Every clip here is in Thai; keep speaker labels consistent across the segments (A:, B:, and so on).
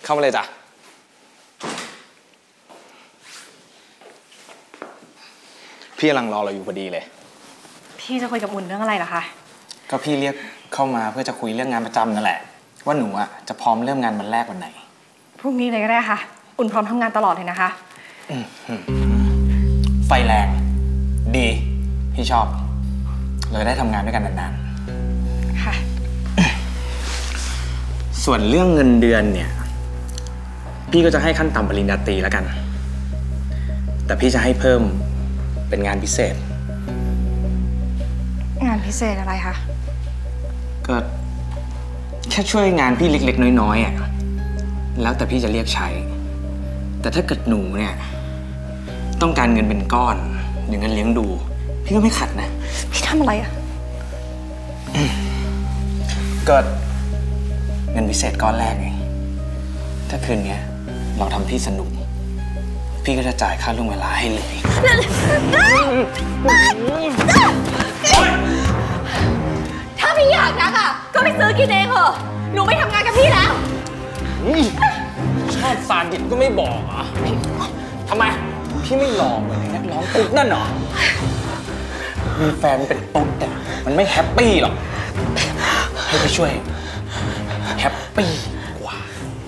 A: เข้ามาเลยจ้ะพี่กำลังรอเราอยู่พอดีเลย
B: พี่จะคุยกับอุ่นเรื่องอะไรเหรอคะ
A: ก็พี่เรียกเข้ามาเพื่อจะคุยเรื่องงานประจำนั่นแหละว่าหนูอะจะพร้อมเริ่มงานวันแรกวันไหน
B: พรุ่งนี้เลยก็ได้ค่ะอุ่นพร้อมทำงานตลอดเลยนะคะ
A: ไฟแรงดีพี่ชอบเลยได้ทำงานด้วยกันนาน
B: ๆค่ะ
A: ส่วนเรื่องเงินเดือนเนี่ยพี่ก็จะให้ขั้นต่ำปริญญาตรีแล้วกันแต่พี่จะให้เพิ่มเป็นงานพิเศษ
B: งานพิเศษอะไรคะ
A: ก็แค่ช่วยงานพี่เล็กๆน้อยๆอ่ะแล้วแต่พี่จะเรียกใช้แต่ถ้าเกิดหนูเนี่ยต้องการเงินเป็นก้อนหรือเงินเลี้ยงดูพี่ก็ไม่ขัดนะ
B: พี่ทำอะไรอ่ะ
A: ก็เงินพิเศษก้อนแรกไงถ้าคืนนี้เราทำพี่สนุกพี่ก็จะจ่ายค่าล่วงเวลาให้เลย
B: ถ้าพี่อยากนักอ่ะก็ไปซื้อกินเองเถอะหนูไม่ทำงานกับพี่แล้ว
A: ชอบซาดิสก็ไม่บอกเหรอทำไมพี่ไม่หล่อเหมือนนักร้องตุ๊ดนั่นหรอมีแฟนเป็นตุ๊ดแต่มันไม่แฮปปี้หรอกให้ไปช่วยแฮปปี้กว่า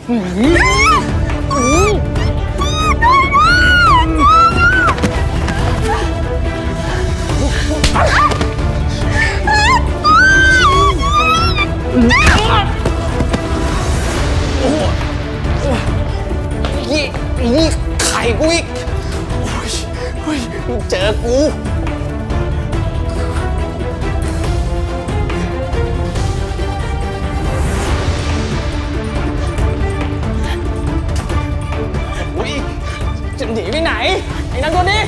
A: นี่ไข่กูอีกเจอกูจะหนีไปไหนไอ้นั่นตัวนี้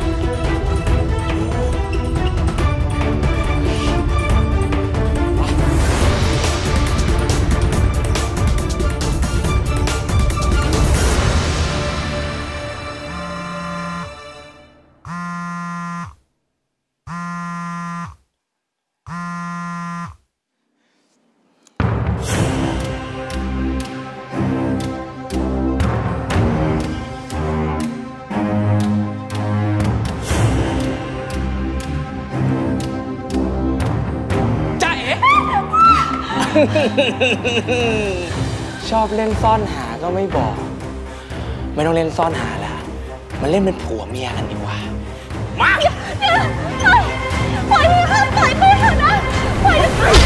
A: ชอบเล่นซ่อนหาก็ไม่บอกไม่ต้องเล่นซ่อนหาแล้วมาเล่นเป็นผัวเมียกันดีกว่ามา
B: ปล่อยพี่ค่ะปล่อยพี่เถอะนะปล่อย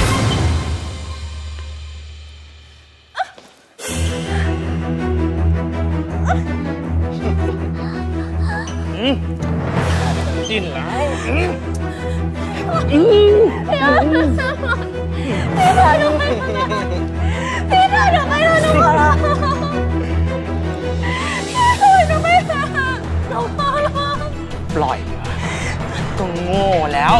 A: ดิ้นแล้ว
B: พี่เธอทำไมพี่เธอทำไมหนูขอร้องพี่เธอทำไมหนูขอร้อง
A: ปล่อยก็โง่แล้ว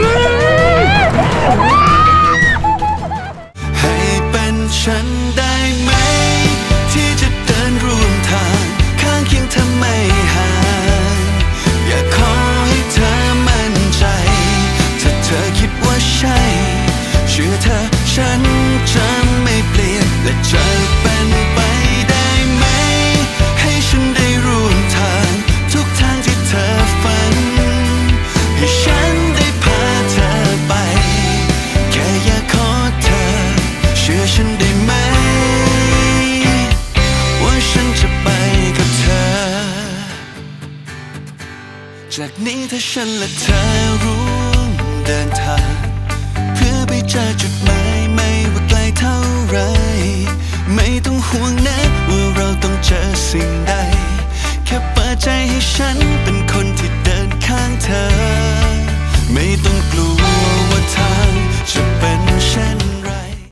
C: ให้เป็นฉันได้ไหมที่จะเดินร่วมทางข้างเคียงเธอไม่ห่างอยากขอให้เธอมั่นใจถ้าเธอคิดว่าใช่เชื่อเธอฉันจะไม่เปลี่ยนและจะเป็นไปได้ไหมให้ฉันได้ร่วมทางทุกทางที่เธอฝันให้ฉันได้พาเธอไปแค่อยากขอเธอเชื่อฉันได้ไหมว่าฉันจะไปกับเธอจากนี้ถ้าฉันและเธอร่วมเดินทางเพื่อไปเจอจุดหมายไม่ว่าไกลเท่าไรไม่ต้องห่วงนะว่าเราต้องเจอสิ่งใดแค่เปิดใจให้ฉันเป็นคนที่เดินข้างเธอไม่ต้องกลัวว่าทางจะเป็นเช่น